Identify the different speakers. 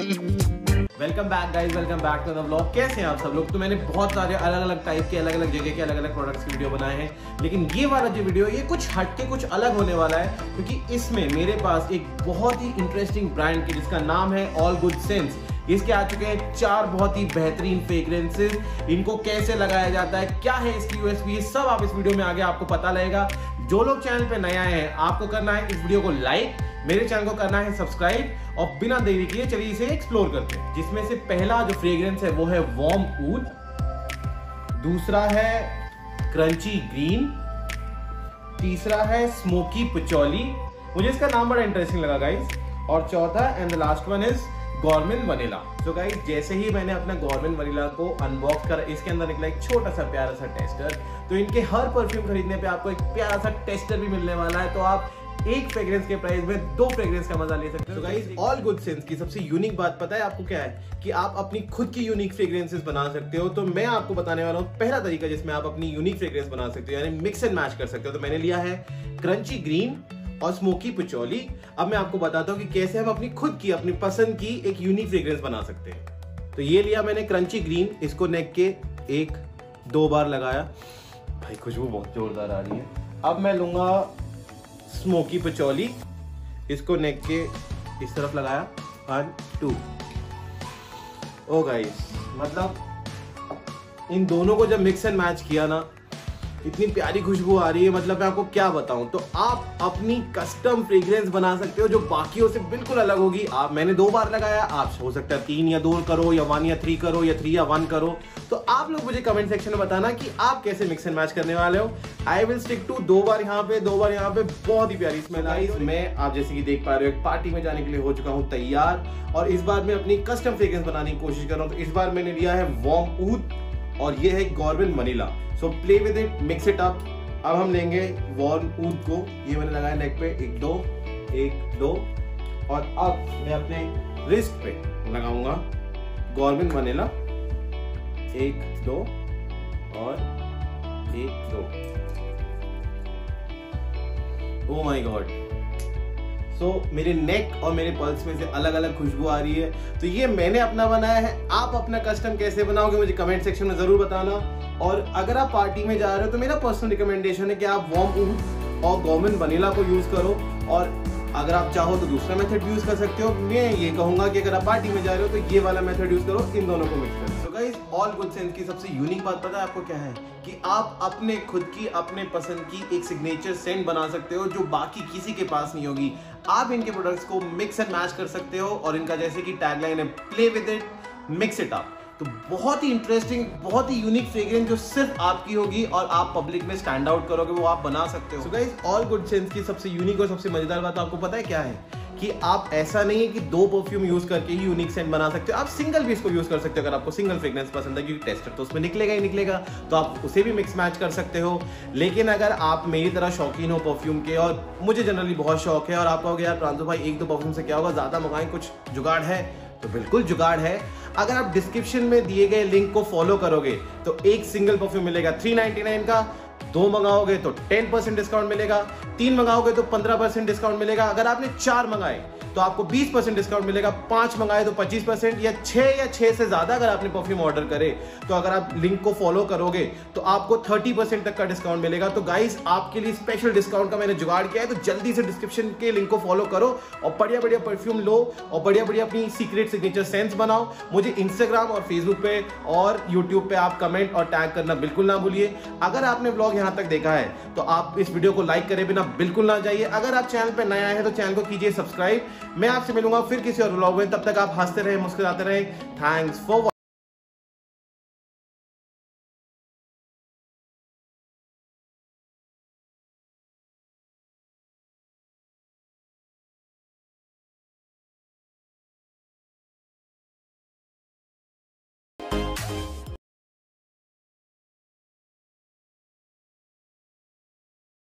Speaker 1: Welcome back guys, welcome back to the vlog. कैसे हैं आप सब लोग? तो मैंने बहुत सारे अलग अलग टाइप के, अलग अलग जगह के, अलग अलग प्रोडक्ट्स की वीडियो बनाए हैं, लेकिन ये वाला जो वीडियो ये कुछ हटके, कुछ अलग होने वाला है, क्योंकि इसमें मेरे पास एक बहुत ही इंटरेस्टिंग ब्रांड की जिसका नाम है ऑल गुड सेंस। इसके आ चुके हैं 4 बहुत ही बेहतरीन फ्रेग्रेंसेस। इनको कैसे लगाया जाता है, क्या है इसकी यूएसपी, ये सब आप इस वीडियो में आगे आपको पता लगेगा। जो लोग चैनल पे नए आए हैं, आपको करना है इस वीडियो को लाइक, मेरे चैनल को करना है सब्सक्राइब, और बिना देरी किए चलिए इसे एक्सप्लोर करते हैं। जिसमें से पहला जो फ्रेग्रेंस है वो है वार्म ऊद, दूसरा है क्रंची ग्रीन, तीसरा है स्मोकी पचौली, मुझे इसका नाम बड़ा इंटरेस्टिंग लगा गाइस, और चौथा and the last one is government vanilla. तो गाइस जैसे ही मैंने अपना गवर्नमेंट वनीला को अनबॉक्स करा, इसके अंदर निकला एक छोटा सा प्यारा सा टेस्टर। तो इनके हर परफ्यूम खरीदने पे आपको एक प्यारा सा टेस्टर भी मिलने वाला है, तो आप एक फ्रेग्रेंस के प्राइस में 2 फ्रेग्रेंस का मजा ले सकते हो। गाइस ऑल गुड सेंस की सबसे यूनिक बात पता है आपको क्या है? कि आप अपनी खुद की यूनिक फ्रेग्रेंसेस बना सकते हो। तो मैं आपको बताने वाला हूँ पहला तरीका जिसमें आप अपनी यूनिक फ्रेग्रेंस बना सकते हो, यानी मिक्स एंड मैच कर सकते हो। तो मैंने लिया है क्रंची ग्रीन और स्मोकी पचौली। अब मैं आपको बताता हूँ कि कैसे हम अपनी खुद की, अपनी पसंद की एक यूनिक फ्रेग्रेंस बना सकते हैं। तो ये लिया मैंने क्रंची ग्रीन, इसको नेक के 1-2 बार लगाया, भाई खुशबू बहुत जोरदार आ रही है। अब मैं लूंगा स्मोकी पचौली, इसको नेक के इस तरफ लगाया, 1-2। ओ गाइस, मतलब इन दोनों को जब मिक्स एंड मैच किया ना, इतनी प्यारी खुशबू आ रही है, मतलब मैं आपको क्या बताऊं। तो आप अपनी कस्टम फ्रेग्रेंस बना सकते हो जो बाकियों से बिल्कुल अलग होगी। मैंने 2 बार लगाया, आप हो सकता है 3 या 2 करो, या 1 या 3 करो, या 3 या 1 करो। तो आप लोग मुझे कमेंट सेक्शन में बताना कि आप कैसे मिक्स एंड मैच करने वाले हो। आई विल स्टिक टू 2 बार यहाँ पे, 2 बार यहाँ पे। बहुत ही प्यारी स्मेल आई। मैं आप जैसे कि देख पा रहे हो एक पार्टी में जाने के लिए हो चुका हूँ तैयार, और इस बार मैं अपनी कस्टम फ्रेग्रेंस बनाने की कोशिश कर रहा हूँ। तो इस बार मैंने लिया है वार्म ऊद और ये है government vanilla. So play with it, mix it up. अब हम लेंगे वार्म ऊद को, ये मैंने लगाया नेक पे, 1-2, और अब मैं अपने रिस्ट पे लगाऊंगा गवर्नमेंट वनीला, 1-2 और 1-2। Oh my God. सो मेरे नेक और मेरे पल्स में से अलग अलग खुशबू आ रही है। तो ये मैंने अपना बनाया है। आप अपना कस्टम कैसे बनाओगे मुझे कमेंट सेक्शन में जरूर बताना। और अगर आप पार्टी में जा रहे हो तो मेरा पर्सनल रिकमेंडेशन है कि आप वार्म ऊद और गवर्नमेंट वनीला को यूज करो, और अगर आप चाहो तो दूसरा मेथड यूज कर सकते हो। मैं ये कहूंगा कि अगर आप पार्टी में जा रहे हो तो ये वाला मेथड यूज करो, इन दोनों को मिक्स करो। So guys All Good Scents की सबसे यूनिक बात पता है आपको क्या है? कि आप अपने खुद की, अपने पसंद की एक सिग्नेचर सेंट बना सकते हो जो बाकी किसी के पास नहीं होगी। आप इनके प्रोडक्ट्स को मिक्स एंड मैच कर सकते हो, और इनका जैसे कि टैगलाइन है, play with it, mix it up. तो बहुत ही इंटरेस्टिंग, बहुत ही यूनिक फ्रेग्रेंस जो सिर्फ आपकी होगी और आप पब्लिक में स्टैंड आउट करोगे, वो आप बना सकते हो। So guys All Good Scents की सबसे यूनिक और सबसे मजेदार बात आपको पता है क्या है? कि आप ऐसा नहीं है कि 2 परफ्यूम यूज करके ही यूनिक सेंट बना सकते हो, आप सिंगल भी इसको यूज कर सकते हो। अगर आपको सिंगल फ्रेग्रेंस पसंद है, क्योंकि टेस्टर तो उसमें निकलेगा ही निकलेगा, तो आप उसे भी मिक्स मैच कर सकते हो। लेकिन अगर आप मेरी तरह शौकीन हो परफ्यूम के, और मुझे जनरली बहुत शौक है, और आप कहोगे यार प्रांतु भाई 1-2 परफ्यूम से क्या होगा, ज्यादा मंगाएं, कुछ जुगाड़ है? तो बिल्कुल जुगाड़ है। अगर आप डिस्क्रिप्शन में दिए गए लिंक को फॉलो करोगे तो एक सिंगल परफ्यूम मिलेगा 399 का, 2 मंगाओगे तो 10% डिस्काउंट मिलेगा, 3 मंगाओगे तो 15% डिस्काउंट मिलेगा। अगर आपने 4 मंगाए तो आपको 20% डिस्काउंट मिलेगा, 5 मंगाए तो 25%, या 6 से ज्यादा अगर आपने परफ्यूम ऑर्डर करे तो अगर आप लिंक को फॉलो करोगे तो आपको 30% तक का डिस्काउंट मिलेगा। तो गाइस आपके लिए स्पेशल डिस्काउंट का मैंने जुगाड़ किया है, तो जल्दी से डिस्क्रिप्शन के लिंक को फॉलो करो और बढ़िया बढ़िया परफ्यूम लो, और बढ़िया बढ़िया अपनी सीक्रेट सिग्नेचर सेंस बनाओ। मुझे इंस्टाग्राम और फेसबुक पे और यूट्यूब पे आप कमेंट और टैग करना बिल्कुल ना भूलिए। अगर आपने ब्लॉग यहाँ तक देखा है तो आप इस वीडियो को लाइक करे बिना बिल्कुल ना जाइए। अगर आप चैनल पे नया है तो चैनल को कीजिए सब्सक्राइब। मैं आपसे मिलूंगा फिर किसी और व्लॉग में, तब तक आप हंसते रहे, मुस्कुराते रहे। Thanks for